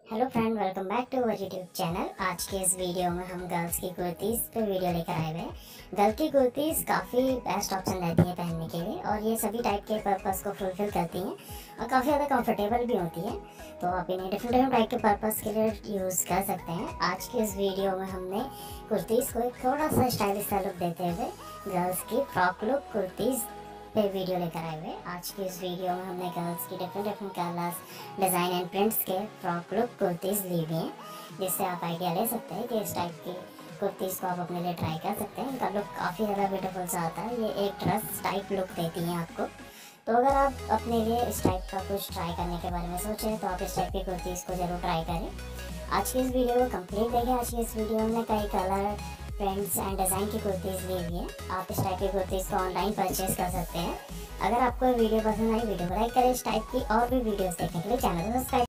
Hello friend, welcome back to our YouTube channel. आज के इस वीडियो में हम गर्ल्स की कुर्तीज़ पे वीडियो लेकर आए हुए हैं। गर्ल्स की कुर्तीज़ काफ़ी बेस्ट ऑप्शन रहती है पहनने के लिए और ये सभी टाइप के पर्पस को फुलफिल करती हैं और काफ़ी ज़्यादा कंफर्टेबल भी होती है। तो आप इन्हें डिफरेंट टाइप के पर्पस के लिए यूज़ कर सकते हैं। आज के इस वीडियो में हमने कुर्तीज़ को एक थोड़ा सा स्टाइलिश सा लुक देते हुए गर्ल्स की फ्रॉक लुक कुर्तीज़ पे वीडियो लेकर आए हुए। आज की इस वीडियो में हमने गर्ल्स की different colours, design and prints के फ्रॉक लुक कुर्तीज़ ली हुई हैं, जिससे आप आइडिया ले सकते हैं कि इस टाइप की कुर्तीज़ को आप अपने लिए ट्राई कर सकते हैं। इनका लुक काफ़ी ज़्यादा ब्यूटीफुल सा आता है। ये एक ड्रेस टाइप लुक देती हैं आपको। तो अगर आप अपने लिए इस टाइप का कुछ ट्राई करने के बारे में सोचें तो आप इस टाइप की कुर्तीज़ को ज़रूर ट्राई करें। आज की इस वीडियो को कंप्लीट देखें। आज की इस वीडियो में कई कलर, प्रिंट्स एंड डिज़ाइन की कुर्तीज़ ली हुई है। आप इस टाइप की कुर्तीज़ को ऑनलाइन परचेज कर सकते हैं। अगर आपको वीडियो पसंद आई, वीडियो को लाइक करें। इस टाइप की और भी वीडियोस देखने के लिए चैनल को सब्सक्राइब